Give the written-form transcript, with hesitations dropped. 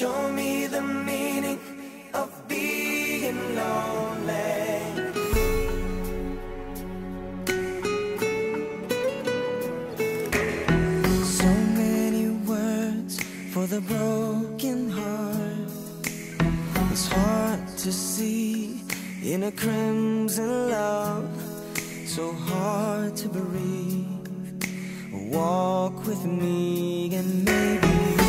Show me the meaning of being lonely. So many words for the broken heart. It's hard to see in a crimson love, so hard to breathe. Walk with me and maybe